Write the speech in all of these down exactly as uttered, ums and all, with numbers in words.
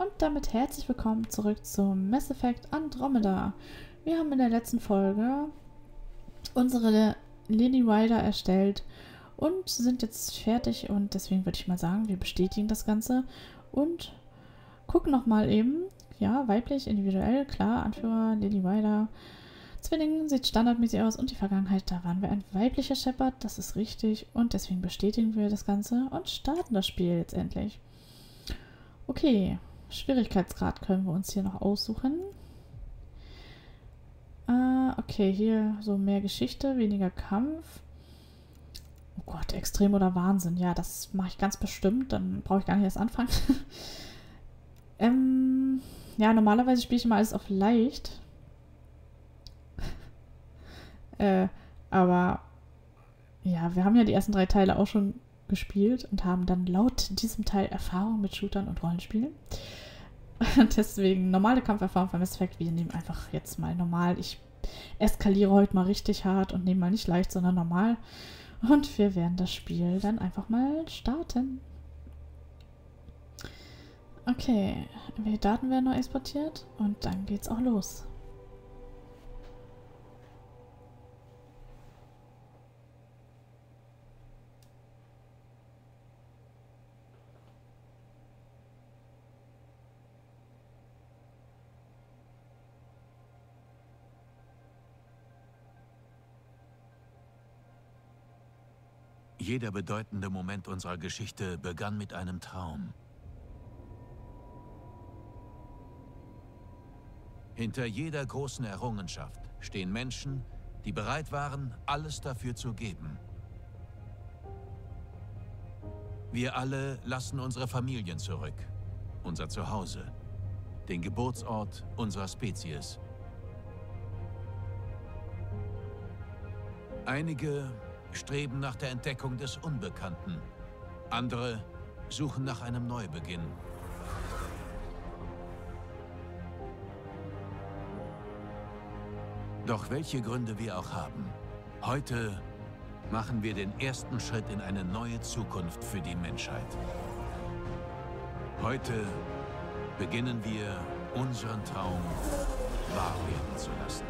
Und damit herzlich willkommen zurück zum Mass Effect Andromeda. Wir haben in der letzten Folge unsere Lily Ryder erstellt und sind jetzt fertig und deswegen würde ich mal sagen, wir bestätigen das Ganze und gucken nochmal eben, ja, weiblich, individuell, klar, Anführer, Lily Ryder, Zwilling, sieht standardmäßig aus und die Vergangenheit, da waren wir ein weiblicher Shepard, das ist richtig und deswegen bestätigen wir das Ganze und starten das Spiel jetzt endlich. Okay, Schwierigkeitsgrad können wir uns hier noch aussuchen. Äh, okay, hier so mehr Geschichte, weniger Kampf. Oh Gott, Extrem oder Wahnsinn. Ja, das mache ich ganz bestimmt. Dann brauche ich gar nicht erst anfangen. ähm, ja, normalerweise spiele ich immer alles auf leicht. äh, aber ja, wir haben ja die ersten drei Teile auch schon gespielt und haben dann laut diesem Teil Erfahrung mit Shootern und Rollenspielen. Deswegen normale Kampferfahrung von Mass Effect. Wir nehmen einfach jetzt mal normal. Ich eskaliere heute mal richtig hart und nehme mal nicht leicht, sondern normal. Und wir werden das Spiel dann einfach mal starten. Okay, die Daten werden noch exportiert und dann geht's auch los. Jeder bedeutende Moment unserer Geschichte begann mit einem Traum. Hinter jeder großen Errungenschaft stehen Menschen, die bereit waren, alles dafür zu geben. Wir alle lassen unsere Familien zurück, unser Zuhause, den Geburtsort unserer Spezies. Einige streben nach der Entdeckung des Unbekannten. Andere suchen nach einem Neubeginn. Doch welche Gründe wir auch haben, heute machen wir den ersten Schritt in eine neue Zukunft für die Menschheit. Heute beginnen wir, unseren Traum wahr werden zu lassen.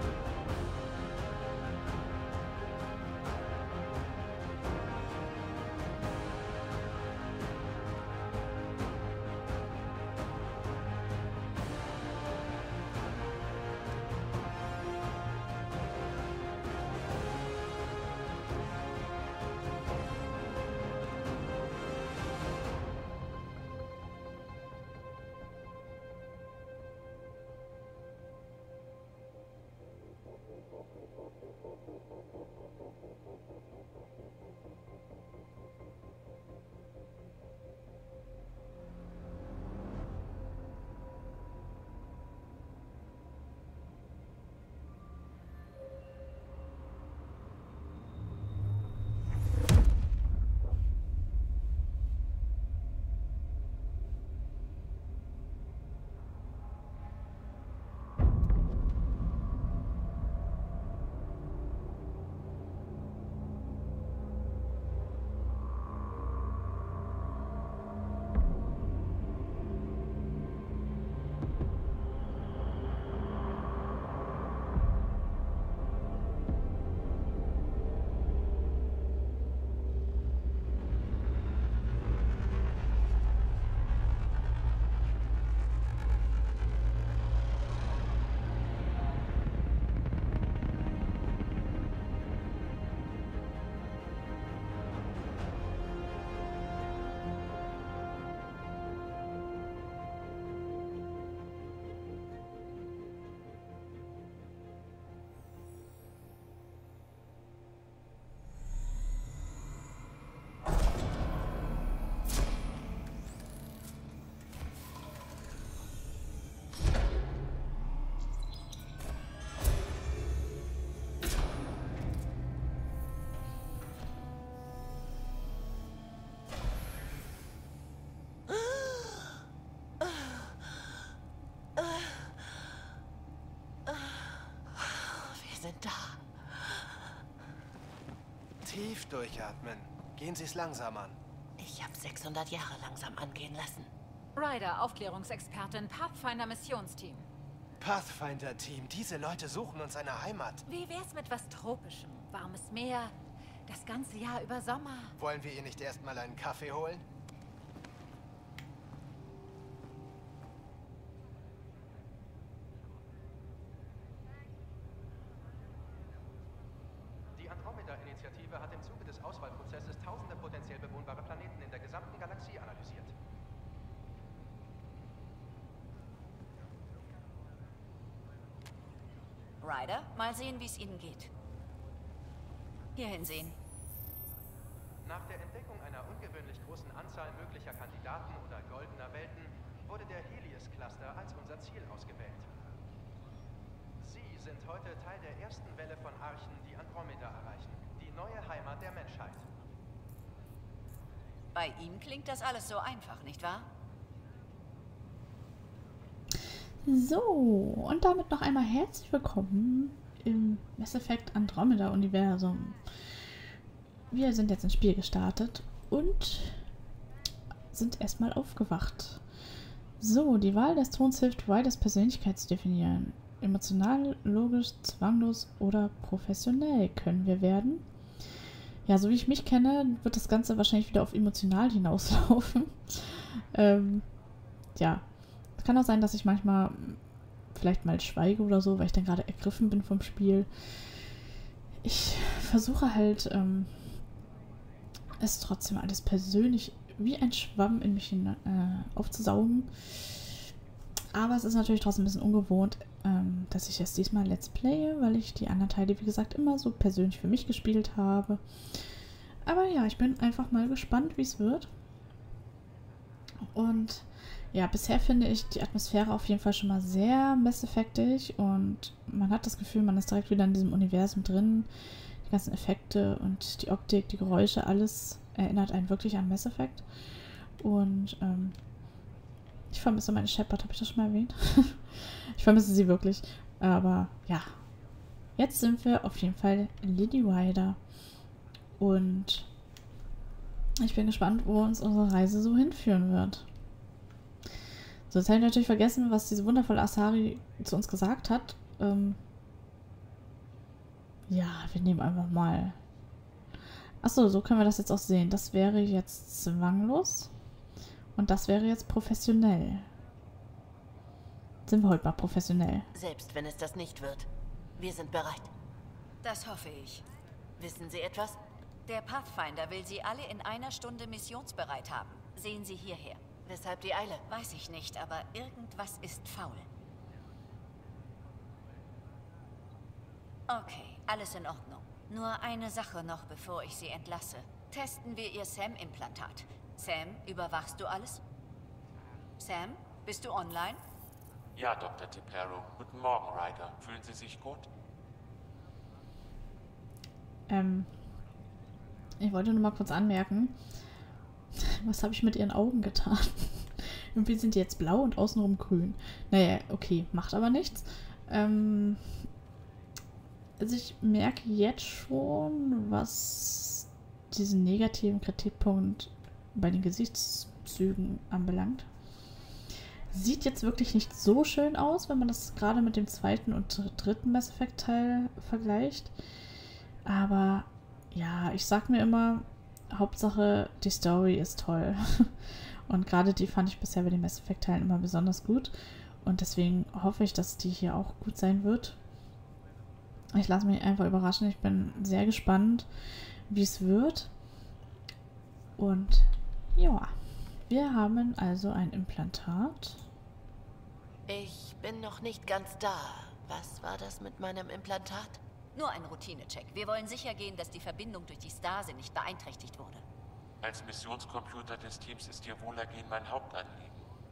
Da. Tief durchatmen. Gehen Sie es langsam an. Ich habe sechshundert Jahre langsam angehen lassen. Ryder, Aufklärungsexpertin, Pathfinder-Missionsteam. Pathfinder-Team, diese Leute suchen uns eine Heimat. Wie wär's mit was Tropischem? Warmes Meer, das ganze Jahr über Sommer. Wollen wir ihr nicht erstmal einen Kaffee holen? Die Andromeda-Initiative hat im Zuge des Auswahlprozesses tausende potenziell bewohnbare Planeten in der gesamten Galaxie analysiert. Ryder, mal sehen, wie es Ihnen geht. Hier hinsehen. Nach der Entdeckung einer ungewöhnlich großen Anzahl möglicher Kandidaten oder goldener Welten wurde der Helios-Cluster als unser Ziel ausgewählt. Sie sind heute Teil der ersten Welle von Archen, die Andromeda erreichen. Die neue Heimat der Menschheit. Bei ihm klingt das alles so einfach, nicht wahr? So, und damit noch einmal herzlich willkommen im Mass Effect Andromeda Universum. Wir sind jetzt ins Spiel gestartet und sind erstmal aufgewacht. So, die Wahl des Tons hilft, Ryders Persönlichkeit zu definieren. Emotional, logisch, zwanglos oder professionell können wir werden. Ja, so wie ich mich kenne, wird das Ganze wahrscheinlich wieder auf emotional hinauslaufen. ähm, ja. Kann auch sein, dass ich manchmal vielleicht mal schweige oder so, weil ich dann gerade ergriffen bin vom Spiel. Ich versuche halt, ähm, es trotzdem alles persönlich wie ein Schwamm in mich hin, äh, aufzusaugen. Aber es ist natürlich trotzdem ein bisschen ungewohnt, ähm, dass ich es diesmal Let's Playe, weil ich die anderen Teile, wie gesagt, immer so persönlich für mich gespielt habe. Aber ja, ich bin einfach mal gespannt, wie es wird. Und ja, bisher finde ich die Atmosphäre auf jeden Fall schon mal sehr Mass Effectig und man hat das Gefühl, man ist direkt wieder in diesem Universum drin. Die ganzen Effekte und die Optik, die Geräusche, alles erinnert einen wirklich an Mass Effect. Und ähm, ich vermisse meine Shepard, habe ich das schon mal erwähnt? Ich vermisse sie wirklich. Aber ja, jetzt sind wir auf jeden Fall Lady Ryder und ich bin gespannt, wo uns unsere Reise so hinführen wird. So, jetzt habe ich natürlich vergessen, was diese wundervolle Asari zu uns gesagt hat. Ähm ja, wir nehmen einfach mal... Achso, so können wir das jetzt auch sehen. Das wäre jetzt zwanglos. Und das wäre jetzt professionell. Sind wir heute mal professionell? Selbst wenn es das nicht wird. Wir sind bereit. Das hoffe ich. Wissen Sie etwas? Der Pathfinder will Sie alle in einer Stunde missionsbereit haben. Sehen Sie hierher. Weshalb die Eile? Weiß ich nicht, aber irgendwas ist faul. Okay, alles in Ordnung. Nur eine Sache noch, bevor ich Sie entlasse. Testen wir Ihr Sam-Implantat. Sam, überwachst du alles? Sam, bist du online? Ja, Doktor T'Perro. Guten Morgen, Ryder. Fühlen Sie sich gut? Ähm, ich wollte nur mal kurz anmerken, was habe ich mit ihren Augen getan? Irgendwie sind die jetzt blau und außenrum grün. Naja, okay, macht aber nichts. Ähm, also ich merke jetzt schon, was diesen negativen Kritikpunkt bei den Gesichtszügen anbelangt. Sieht jetzt wirklich nicht so schön aus, wenn man das gerade mit dem zweiten und dritten Mass Effect Teil vergleicht. Aber ja, ich sag mir immer, Hauptsache die Story ist toll. Und gerade die fand ich bisher bei den Mass Effect Teilen immer besonders gut. Und deswegen hoffe ich, dass die hier auch gut sein wird. Ich lasse mich einfach überraschen. Ich bin sehr gespannt, wie es wird. Und ja, wir haben also ein Implantat. Ich bin noch nicht ganz da. Was war das mit meinem Implantat? Nur ein Routinecheck. Wir wollen sicher gehen, dass die Verbindung durch die Stase nicht beeinträchtigt wurde. Als Missionscomputer des Teams ist Ihr Wohlergehen mein Hauptanliegen.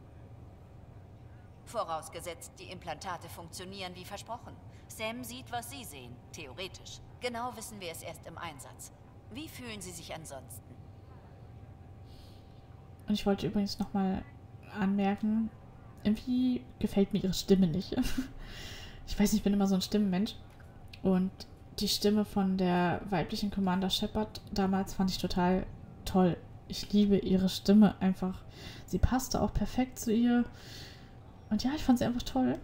Vorausgesetzt, die Implantate funktionieren wie versprochen. Sam sieht, was Sie sehen, theoretisch. Genau wissen wir es erst im Einsatz. Wie fühlen Sie sich ansonsten? Und ich wollte übrigens nochmal anmerken, irgendwie gefällt mir ihre Stimme nicht. Ich weiß nicht, ich bin immer so ein Stimmenmensch. Und die Stimme von der weiblichen Commander Shepard damals fand ich total toll. ich liebe ihre Stimme einfach. Sie passte auch perfekt zu ihr. Und ja, ich fand sie einfach toll.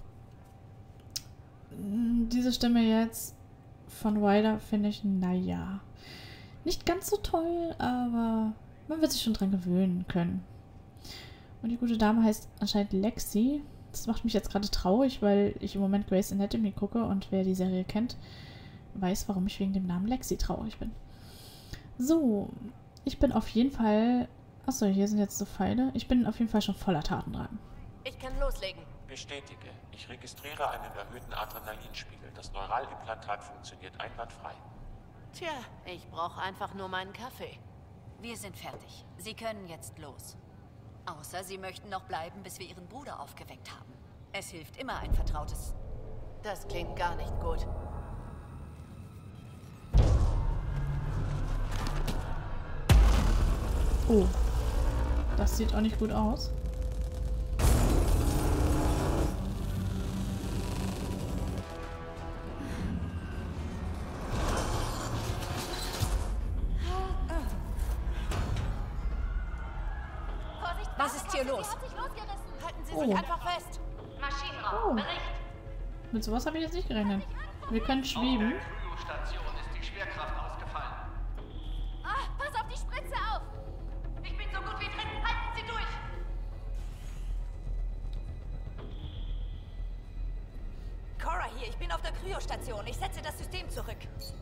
Diese Stimme jetzt von Ryder finde ich, naja, nicht ganz so toll, aber man wird sich schon dran gewöhnen können. Und die gute Dame heißt anscheinend Lexi. Das macht mich jetzt gerade traurig, weil ich im Moment Grey's Anatomy gucke und wer die Serie kennt, weiß, warum ich wegen dem Namen Lexi traurig bin. So, ich bin auf jeden Fall... Achso, hier sind jetzt so Pfeile. Ich bin auf jeden Fall schon voller Tatendrang. Ich kann loslegen. Bestätige. Ich registriere einen erhöhten Adrenalinspiegel. Das Neuralimplantat funktioniert einwandfrei. Tja, ich brauche einfach nur meinen Kaffee. Wir sind fertig. Sie können jetzt los. Außer Sie möchten noch bleiben, bis wir Ihren Bruder aufgeweckt haben. Es hilft immer ein vertrautes... Das klingt gar nicht gut. Oh, das sieht auch nicht gut aus. Was ist hier los? Halten Sie Oh. sich einfach fest. Maschinenraum, Oh. Bericht. Mit sowas habe ich jetzt nicht gerechnet. Wir können schweben. Cryo-Station ist die Schwerkraft ausgefallen. Ah, pass auf die Spritze auf! Ich bin so gut wie drin. Halten Sie durch! Cora hier, ich bin auf der Kryostation. Ich setze das System zurück.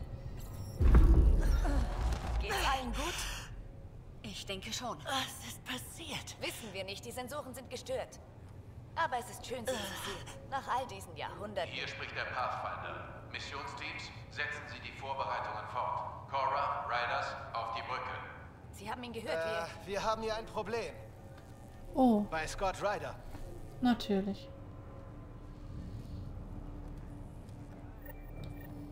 Geht's allen gut? Ich denke schon. Was ist passiert? Wissen wir nicht, die Sensoren sind gestört. Aber es ist schön, Sie zu sehen. Nach all diesen Jahrhunderten. Hier spricht der Pathfinder. Missionsteams, setzen Sie die Vorbereitungen fort. Cora, Riders, auf die Brücke. Sie haben ihn gehört, Äh, wir haben hier ein Problem. Oh, Bei Scott Ryder. natürlich. wie...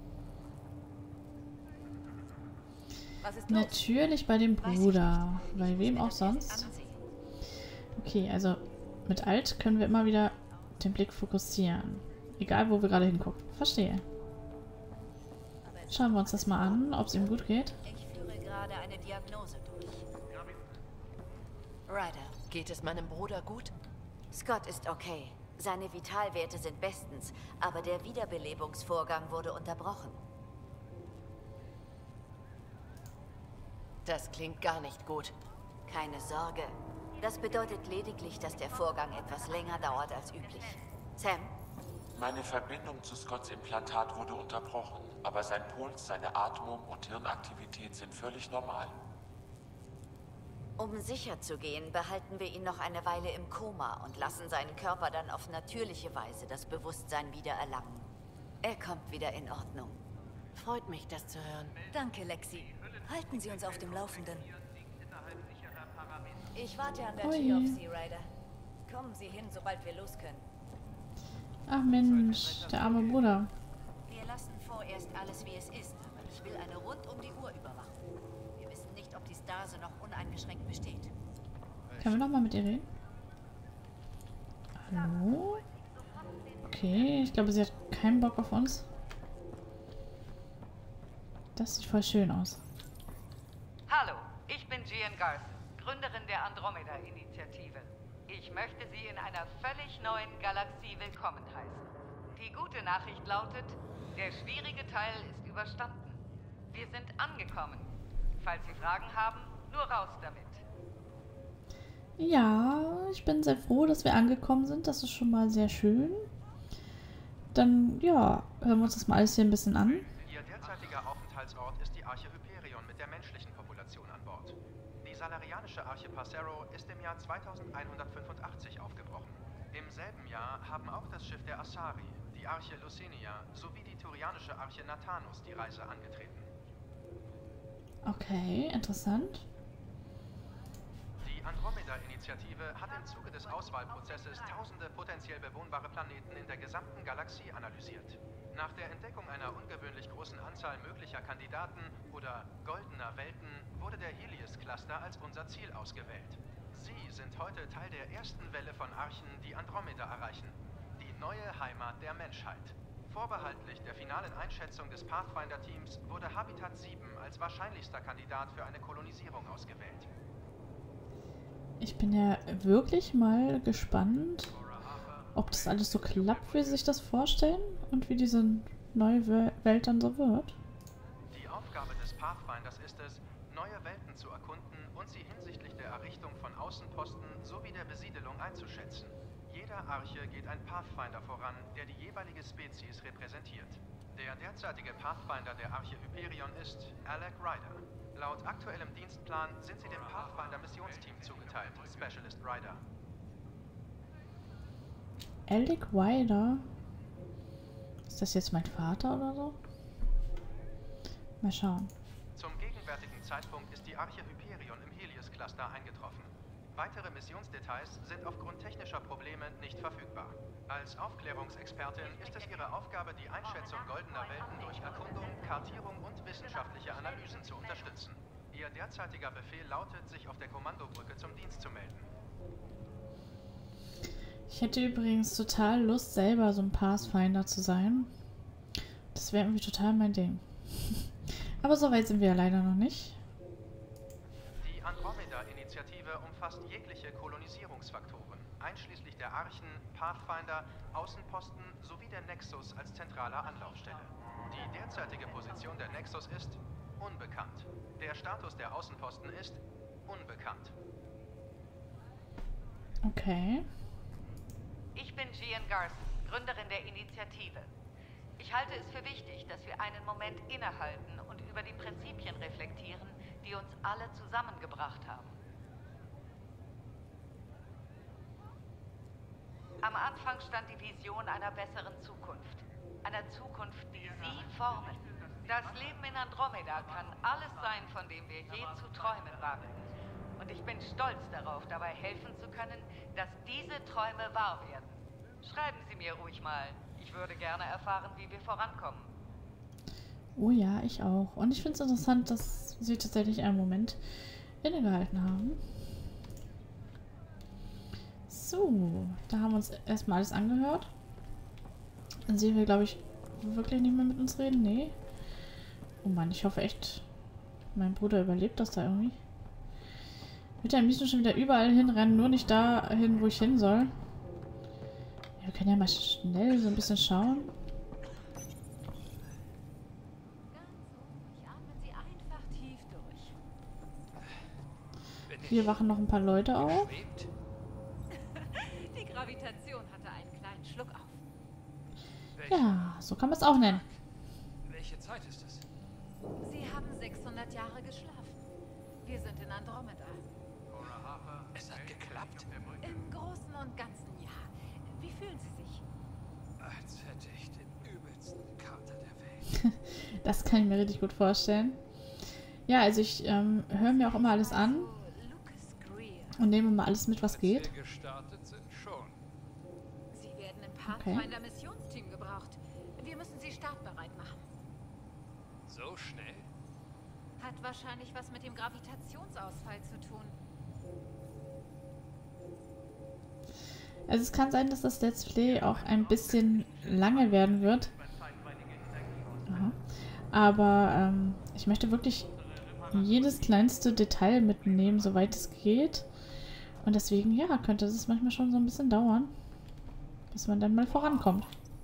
Was ist los? Natürlich bei dem Weiß ich Bruder. nicht. Bei Ich wem muss mir auch das jetzt sonst. ansehen. Okay, also mit Alt können wir immer wieder den Blick fokussieren. Egal, wo wir gerade hingucken. Verstehe. Aber es- Schauen wir uns das mal an, ob es ihm gut geht. Ich führe gerade eine Diagnose durch. Ryder, Geht es meinem Bruder gut? Scott ist okay. Seine Vitalwerte sind bestens, aber der Wiederbelebungsvorgang wurde unterbrochen. Das klingt gar nicht gut. Keine Sorge. Das bedeutet lediglich, dass der Vorgang etwas länger dauert als üblich. Sam, Meine Verbindung zu Scotts Implantat wurde unterbrochen, aber sein Puls, seine Atmung und Hirnaktivität sind völlig normal. um sicher zu gehen, behalten wir ihn noch eine Weile im Koma und lassen seinen Körper dann auf natürliche Weise das Bewusstsein wiedererlangen. Er kommt wieder in Ordnung. Freut mich, das zu hören. Danke, Lexi. Halten Sie uns auf dem Laufenden. Ich warte an der Ui. Tür auf Sie, Ryder. Kommen Sie hin, sobald wir los können. Ach Mensch, der arme Bruder. Wir lassen vorerst alles, wie es ist, aber ich will eine rund um die Uhr Überwachung. Wir wissen nicht, ob die Stase noch uneingeschränkt besteht. Können wir nochmal mit ihr reden? Hallo? Okay, ich glaube, sie hat keinen Bock auf uns. Das sieht voll schön aus. Hallo, ich bin Gian Garth, Gründerin der Andromeda-Initiative. Ich möchte Sie in einer völlig neuen Galaxie willkommen heißen. Die gute Nachricht lautet, der schwierige Teil ist überstanden. Wir sind angekommen. Falls Sie Fragen haben, nur raus damit. Ja, ich bin sehr froh, dass wir angekommen sind. Das ist schon mal sehr schön. Dann, ja, hören wir uns das mal alles hier ein bisschen an. Ihr derzeitiger Aufenthaltsort ist die Arche Hyperion mit der menschlichen Population an Bord. Die salarianische Arche Passero ist im Jahr zweitausendeinhundertfünfundachtzig aufgebrochen. Im selben Jahr haben auch das Schiff der Asari, die Arche Lucinia sowie die turianische Arche Nathanus die Reise angetreten. Okay, interessant. Die Andromeda-Initiative hat im Zuge des Auswahlprozesses tausende potenziell bewohnbare Planeten in der gesamten Galaxie analysiert. Nach der Entdeckung einer ungewöhnlich großen Anzahl möglicher Kandidaten oder goldener Welten wurde der Helios-Cluster als unser Ziel ausgewählt. Sie sind heute Teil der ersten Welle von Archen, die Andromeda erreichen. Die neue Heimat der Menschheit. Vorbehaltlich der finalen Einschätzung des Pathfinder-Teams wurde Habitat sieben als wahrscheinlichster Kandidat für eine Kolonisierung ausgewählt. Ich bin ja wirklich mal gespannt, ob das alles so klappt, wie sie sich das vorstellen und wie diese neue Welt dann so wird. Die Aufgabe des Pathfinders ist es, neue Welten zu erkunden und sie hinsichtlich der Errichtung von Außenposten sowie der Besiedelung einzuschätzen. Jeder Arche geht ein Pathfinder voran, der die jeweilige Spezies repräsentiert. Der derzeitige Pathfinder der Arche Hyperion ist Alec Ryder. Laut aktuellem Dienstplan sind sie dem Pathfinder-Missionsteam zugeteilt, Specialist Ryder. Alec Ryder? Ist das jetzt mein Vater oder so? Mal schauen. Zum gegenwärtigen Zeitpunkt ist die Arche Hyperion im Helios-Cluster eingetroffen. Weitere Missionsdetails sind aufgrund technischer Probleme nicht verfügbar. Als Aufklärungsexpertin ist es ihre Aufgabe, die Einschätzung goldener Welten durch Erkundung, Kartierung und wissenschaftliche Analysen zu unterstützen. Ihr derzeitiger Befehl lautet, sich auf der Kommandobrücke zum Dienst zu melden. Ich hätte übrigens total Lust, selber so ein Pathfinder zu sein. Das wäre irgendwie total mein Ding. Aber so weit sind wir ja leider noch nicht. Die Andromeda-Initiative umfasst jegliche Kolonisierungsfaktoren, einschließlich der Archen, Pathfinder, Außenposten sowie der Nexus als zentraler Anlaufstelle. Die derzeitige Position der Nexus ist unbekannt. Der Status der Außenposten ist unbekannt. Okay. Ich bin Gian Garson, Gründerin der Initiative. Ich halte es für wichtig, dass wir einen Moment innehalten und über die Prinzipien reflektieren, die uns alle zusammengebracht haben. Am Anfang stand die Vision einer besseren Zukunft. Einer Zukunft, die Sie formen. Das Leben in Andromeda kann alles sein, von dem wir je zu träumen wagen. Und ich bin stolz darauf, dabei helfen zu können, dass diese Träume wahr werden. Schreiben Sie mir ruhig mal. Ich würde gerne erfahren, wie wir vorankommen. Oh ja, ich auch. Und ich finde es interessant, dass sie tatsächlich einen Moment innegehalten haben. So, da haben wir uns erstmal alles angehört. Dann sehen wir, glaube ich, wirklich nicht mehr mit uns reden. Nee. Oh Mann, ich hoffe echt, mein Bruder überlebt das da irgendwie. Wird er am liebsten schon wieder überall hinrennen, nur nicht dahin, wo ich hin soll. Ja, wir können ja mal schnell so ein bisschen schauen. Hier wachen noch ein paar Leute auf. Die Gravitation hatte einen kleinen Schluck auf. Ja, so kann man es auch nennen. Welche Zeit ist es? Sie haben sechshundert Jahre geschlafen. Wir sind in Andromeda. Es hat geklappt? Im Großen und Ganzen ja. Wie fühlen Sie sich? Als hätte ich den übelsten Kater der Welt. Das kann ich mir richtig gut vorstellen. Ja, also ich ähm, höre mir auch immer alles an. Und nehme mal alles mit, was geht. Als wir gestartet sind, schon. Sie werden im Pathfinder-Missionsteam gebraucht. Wir müssen Sie startbereit machen. So schnell? Hat wahrscheinlich was mit dem Gravitationsausfall zu tun. Also es kann sein, dass das Let's Play auch ein bisschen lange werden wird. Aha. Aber ähm, ich möchte wirklich jedes kleinste Detail mitnehmen, soweit es geht. Und deswegen, ja, könnte es manchmal schon so ein bisschen dauern, bis man dann mal vorankommt.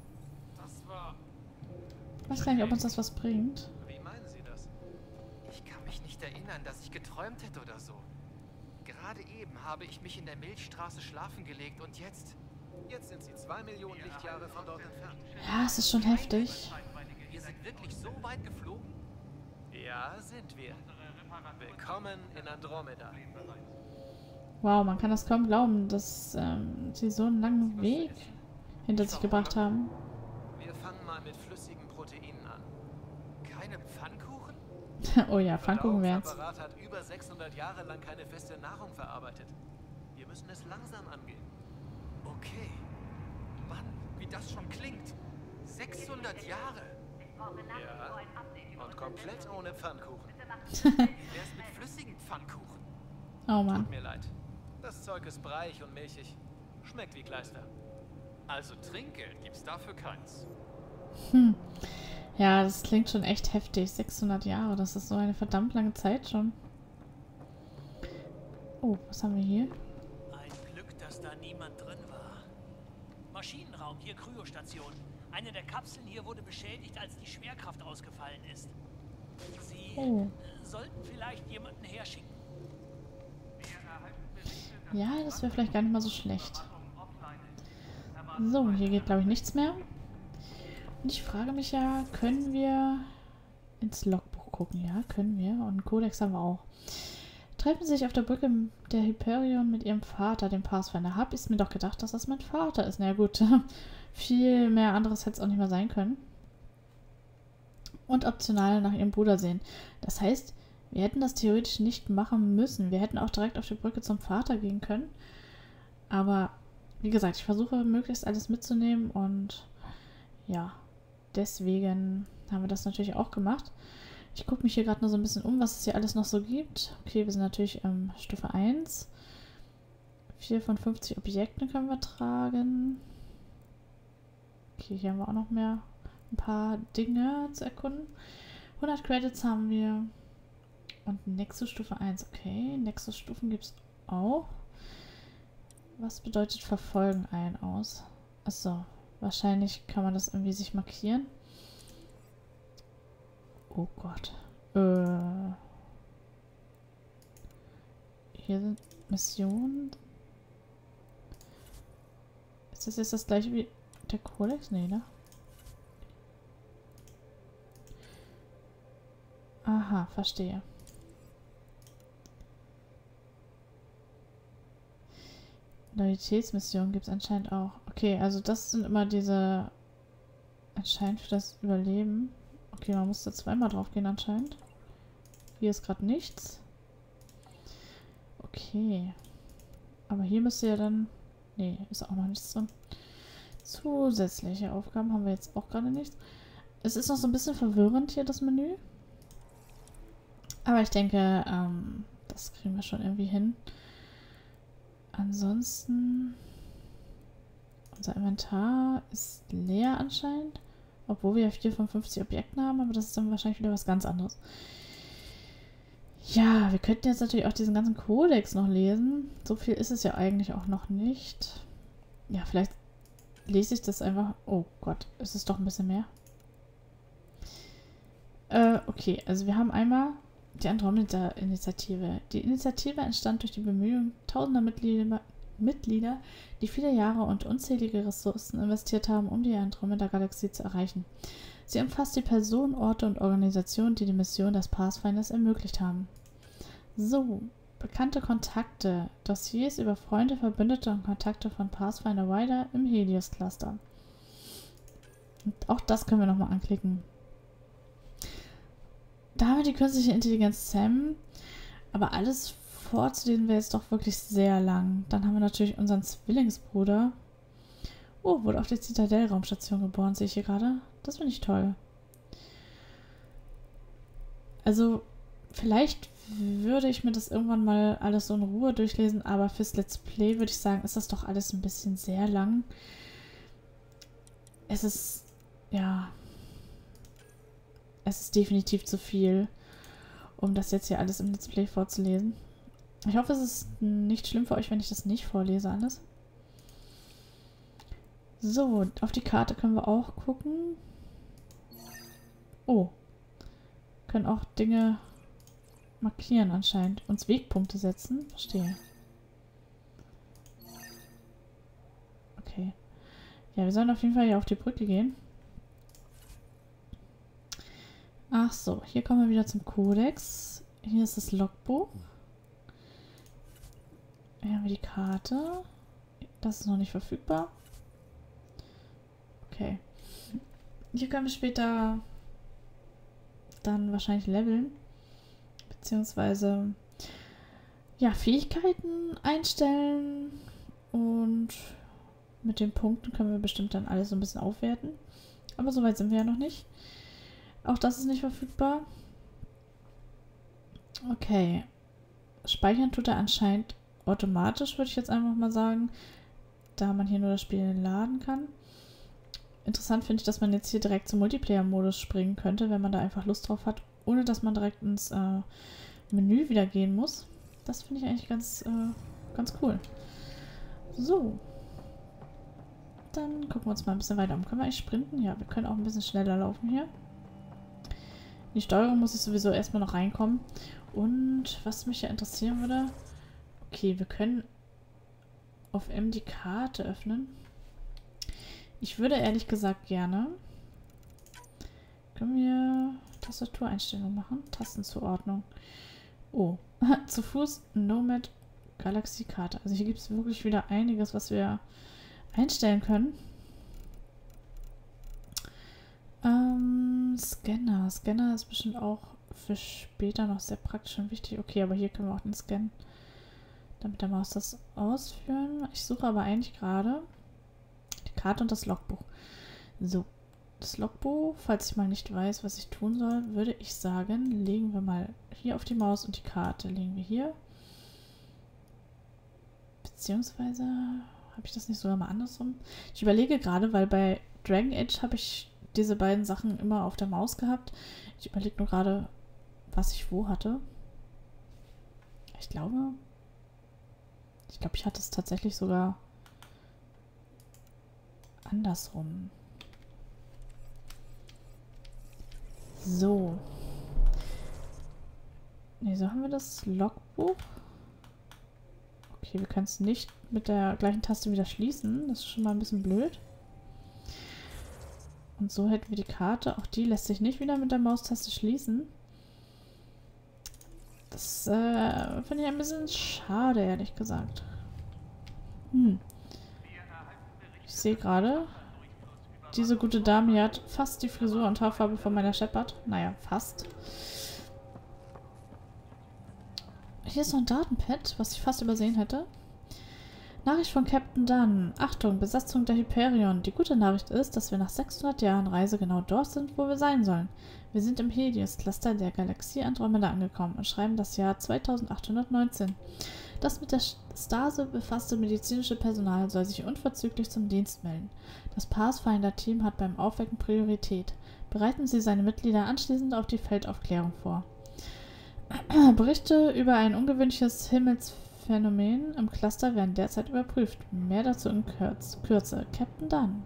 Ich weiß gar nicht, ob uns das was bringt. Wie meinen Sie das? Ich kann mich nicht erinnern, dass ich geträumt hätte oder so. Gerade eben habe ich mich in der Milchstraße schlafen gelegt und jetzt... Jetzt sind Sie zwei Millionen Lichtjahre von dort entfernt. Ja, es ist schon heftig. Wir sind wirklich so weit geflogen? Ja, sind wir. Willkommen in Andromeda. Wow, man kann das kaum glauben, dass ähm, sie so einen langen Weg hinter sich gebracht haben. Wir fangen mal mit flüssigen Proteinen an. Keine Pfannkuchen? Oh ja, Pfannkuchen wären's. Das Apparat hat über sechshundert Jahre lang keine feste Nahrung verarbeitet. Wir müssen es langsam angehen. Okay. Mann, wie das schon klingt. sechshundert Jahre. Ja, und komplett ohne Pfannkuchen. Wer ist mit flüssigen Pfannkuchen? Oh Mann. Tut mir leid. Das Zeug ist breich und milchig. Schmeckt wie Kleister. Also Trinkgeld gibt's dafür keins. Hm. Ja, das klingt schon echt heftig. sechshundert Jahre, das ist so eine verdammt lange Zeit schon. Oh, was haben wir hier? Ein Glück, dass da niemand drin war. Maschinenraum, hier Kryostation. Eine der Kapseln hier wurde beschädigt, als die Schwerkraft ausgefallen ist. Sie oh. äh, sollten vielleicht jemanden herschicken. Ja, das wäre vielleicht gar nicht mal so schlecht. So, hier geht, glaube ich, nichts mehr. Und ich frage mich ja, können wir ins Logbuch gucken? Ja, können wir. Und einen Kodex haben wir auch. Treffen sich auf der Brücke der Hyperion mit ihrem Vater, dem Pathfinder. Hab ich mir doch gedacht, dass das mein Vater ist. Na ja, gut, viel mehr anderes hätte es auch nicht mehr sein können. Und optional nach ihrem Bruder sehen. Das heißt, wir hätten das theoretisch nicht machen müssen. Wir hätten auch direkt auf die Brücke zum Vater gehen können. Aber, wie gesagt, ich versuche möglichst alles mitzunehmen und ja, deswegen haben wir das natürlich auch gemacht. Ich gucke mich hier gerade nur so ein bisschen um, was es hier alles noch so gibt. Okay, wir sind natürlich ähm, Stufe eins. vier von fünfzig Objekten können wir tragen. Okay, hier haben wir auch noch mehr ein paar Dinge zu erkunden. hundert Credits haben wir. Und Nexus Stufe eins. Okay, Nexus Stufen gibt es auch. Was bedeutet verfolgen ein aus? Achso, wahrscheinlich kann man das irgendwie sich markieren. Oh Gott. Äh. Hier sind Missionen. Ist das jetzt das gleiche wie der Kodex? Nee, ne? Aha, verstehe. Loyalitätsmissionen gibt es anscheinend auch. Okay, also das sind immer diese anscheinend für das Überleben. Okay, man muss da zweimal drauf gehen anscheinend. Hier ist gerade nichts. Okay. Aber hier müsste ja dann... Nee, ist auch noch nichts drin. Zusätzliche Aufgaben haben wir jetzt auch gerade nichts. Es ist noch so ein bisschen verwirrend hier, das Menü. Aber ich denke, ähm, das kriegen wir schon irgendwie hin. Ansonsten... Unser Inventar ist leer anscheinend. Obwohl wir ja vier von fünfzig Objekten haben, aber das ist dann wahrscheinlich wieder was ganz anderes. Ja, wir könnten jetzt natürlich auch diesen ganzen Kodex noch lesen. So viel ist es ja eigentlich auch noch nicht. Ja, vielleicht lese ich das einfach... Oh Gott, ist es doch ein bisschen mehr. Äh, okay, also wir haben einmal die Andromeda-Initiative. Die Initiative entstand durch die Bemühungen tausender Mitglieder, Mitglieder, die viele Jahre und unzählige Ressourcen investiert haben, um die Andromeda-Galaxie zu erreichen. Sie umfasst die Personen, Orte und Organisationen, die die Mission des Pathfinders ermöglicht haben. So, bekannte Kontakte, Dossiers über Freunde, Verbündete und Kontakte von Pathfinder Wider im Helios Cluster. Und auch das können wir nochmal anklicken. Da haben wir die künstliche Intelligenz Sam, aber alles vorzulesen wäre jetzt doch wirklich sehr lang. Dann haben wir natürlich unseren Zwillingsbruder. Oh, wurde auf der Zitadell-Raumstation geboren, sehe ich hier gerade. Das finde ich toll. Also, vielleicht würde ich mir das irgendwann mal alles so in Ruhe durchlesen, aber fürs Let's Play würde ich sagen, ist das doch alles ein bisschen sehr lang. Es ist, ja, es ist definitiv zu viel, um das jetzt hier alles im Let's Play vorzulesen. Ich hoffe, es ist nicht schlimm für euch, wenn ich das nicht vorlese alles. So, auf die Karte können wir auch gucken. Oh. Können auch Dinge markieren anscheinend. Uns Wegpunkte setzen. Verstehe. Okay. Ja, wir sollen auf jeden Fall hier auf die Brücke gehen. Ach so, hier kommen wir wieder zum Kodex. Hier ist das Logbuch. Hier haben wir die Karte. Das ist noch nicht verfügbar. Okay. Hier können wir später dann wahrscheinlich leveln. Beziehungsweise ja, Fähigkeiten einstellen. Und mit den Punkten können wir bestimmt dann alles so ein bisschen aufwerten. Aber soweit sind wir ja noch nicht. Auch das ist nicht verfügbar. Okay. Speichern tut er anscheinend automatisch, würde ich jetzt einfach mal sagen. Da man hier nur das Spiel laden kann. interessant finde ich, dass man jetzt hier direkt zum Multiplayer-Modus springen könnte, wenn man da einfach Lust drauf hat, ohne dass man direkt ins äh, Menü wieder gehen muss. Das finde ich eigentlich ganz, äh, ganz cool. So. Dann gucken wir uns mal ein bisschen weiter um. Können wir eigentlich sprinten? Ja, wir können auch ein bisschen schneller laufen hier. In die Steuerung muss ich sowieso erstmal noch reinkommen. Und was mich ja interessieren würde... Okay, wir können auf M die Karte öffnen. Ich würde ehrlich gesagt gerne... Können wir Tastatureinstellungen machen? Tastenzuordnung. Oh, zu Fuß Nomad Galaxy Karte. Also hier gibt es wirklich wieder einiges, was wir einstellen können. Ähm, Scanner. Scanner ist bestimmt auch für später noch sehr praktisch und wichtig. Okay, aber hier können wir auch den Scan damit der Maus das ausführen. Ich suche aber eigentlich gerade die Karte und das Logbuch. So, das Logbuch, falls ich mal nicht weiß, was ich tun soll, würde ich sagen, legen wir mal hier auf die Maus und die Karte legen wir hier. Beziehungsweise, habe ich das nicht sogar mal andersrum? Ich überlege gerade, weil bei Dragon Age habe ich diese beiden Sachen immer auf der Maus gehabt. Ich überlege nur gerade, was ich wo hatte. Ich glaube, ich glaube, ich hatte es tatsächlich sogar andersrum. So. Ne, so haben wir das Logbuch. Okay, wir können es nicht mit der gleichen Taste wieder schließen. Das ist schon mal ein bisschen blöd. Und so hätten wir die Karte. Auch die lässt sich nicht wieder mit der Maustaste schließen. Das äh, finde ich ein bisschen schade, ehrlich gesagt. Hm. Ich sehe gerade, diese gute Dame hier hat fast die Frisur und Haarfarbe von meiner Shepard. Naja, fast. Hier ist noch ein Datenpad, was ich fast übersehen hätte. Nachricht von Captain Dunn. Achtung, Besatzung der Hyperion. Die gute Nachricht ist, dass wir nach sechshundert Jahren Reise genau dort sind, wo wir sein sollen. Wir sind im Helios-Cluster der Galaxie Andromeda angekommen und schreiben das Jahr zweitausendachthundertneunzehn. Das mit der Stase befasste medizinische Personal soll sich unverzüglich zum Dienst melden. Das Pathfinder-Team hat beim Aufwecken Priorität. Bereiten Sie seine Mitglieder anschließend auf die Feldaufklärung vor. Berichte über ein ungewöhnliches Himmelsphänomen im Cluster werden derzeit überprüft. Mehr dazu in Kürz Kürze. Captain Dunn.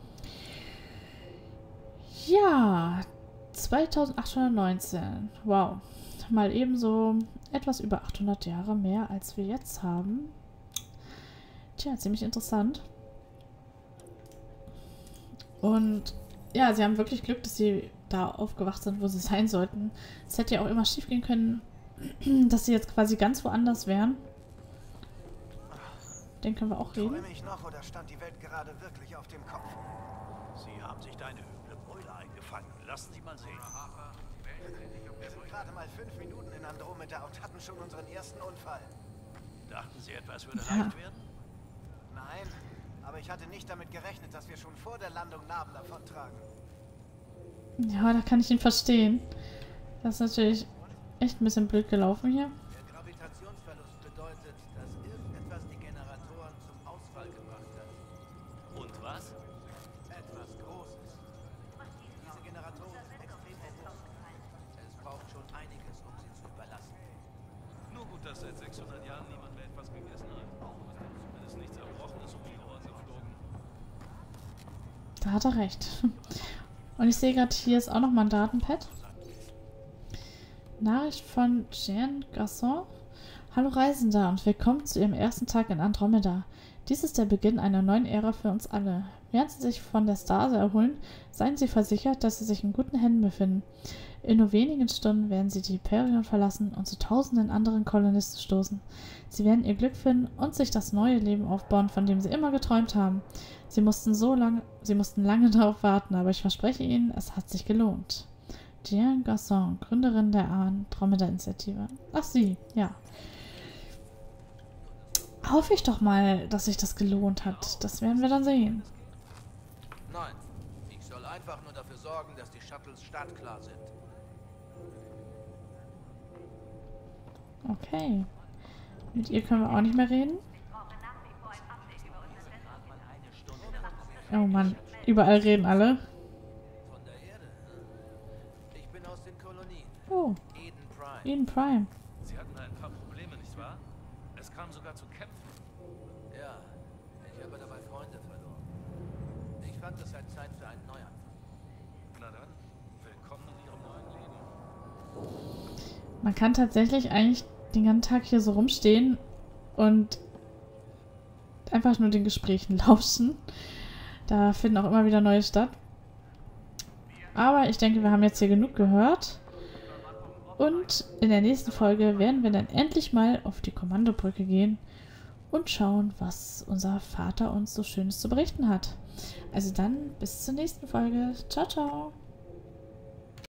Ja, zweitausendachthundertneunzehn. Wow. Mal ebenso etwas über achthundert Jahre mehr, als wir jetzt haben. Tja, ziemlich interessant. Und ja, sie haben wirklich Glück, dass sie da aufgewacht sind, wo sie sein sollten. Es hätte ja auch immer schief gehen können, dass sie jetzt quasi ganz woanders wären. Den können wir auch reden. Träume ich noch oder stand die Welt gerade wirklich auf dem Kopf? Sie haben sich da eine üble Beule eingefangen. Lassen Sie mal sehen. Wir sind gerade mal fünf Minuten in Andromeda und hatten schon unseren ersten Unfall. Dachten Sie, etwas würde Ja. leicht werden? Nein, aber ich hatte nicht damit gerechnet, dass wir schon vor der Landung Narben davontragen. Ja, da kann ich ihn verstehen. Das ist natürlich echt ein bisschen blöd gelaufen hier. Der Gravitationsverlust bedeutet, dass irgendetwas die Generatoren zum Ausfall gebracht hat. Und was? Etwas Großes. Diese Generatoren sind extrem robust. Es braucht schon einiges, um sie zu überlassen. Nur gut, dass seit sechshundert Jahren niemand mehr etwas gegessen hat. Zumindest nichts Erbrochenes um die Ohren geflogen. Da hat er recht. Und ich sehe gerade, hier ist auch nochmal ein Datenpad. Nachricht von Jean Garçon. Hallo Reisender und willkommen zu Ihrem ersten Tag in Andromeda. Dies ist der Beginn einer neuen Ära für uns alle. Während Sie sich von der Stase erholen, seien Sie versichert, dass Sie sich in guten Händen befinden. In nur wenigen Stunden werden Sie die Hyperion verlassen und zu tausenden anderen Kolonisten stoßen. Sie werden Ihr Glück finden und sich das neue Leben aufbauen, von dem Sie immer geträumt haben. Sie mussten so lange, Sie mussten lange darauf warten, aber ich verspreche Ihnen, es hat sich gelohnt. Jean Garçon, Gründerin der Andromeda-Initiative. Ach, sie, ja. Hoffe ich doch mal, dass sich das gelohnt hat. Das werden wir dann sehen. Nein, ich soll einfach nur dafür sorgen, dass die Shuttles startklar sind. Okay. Mit ihr können wir auch nicht mehr reden. Oh Mann, überall reden alle. Von der Erde. Ich bin aus den Kolonien. Oh. Eden Prime. Eden Prime. Sie hatten ein paar Probleme, nicht wahr? Es kam sogar zu Kämpfen. Ja, ich habe dabei Freunde verloren. Ich fand, es sei Zeit für einen Neuanfang. Na dann, willkommen in Ihrem neuen Leben. Man kann tatsächlich eigentlich den ganzen Tag hier so rumstehen und einfach nur den Gesprächen lauschen. Da finden auch immer wieder neue statt. Aber ich denke, wir haben jetzt hier genug gehört. Und in der nächsten Folge werden wir dann endlich mal auf die Kommandobrücke gehen und schauen, was unser Vater uns so Schönes zu berichten hat. Also dann bis zur nächsten Folge. Ciao, ciao.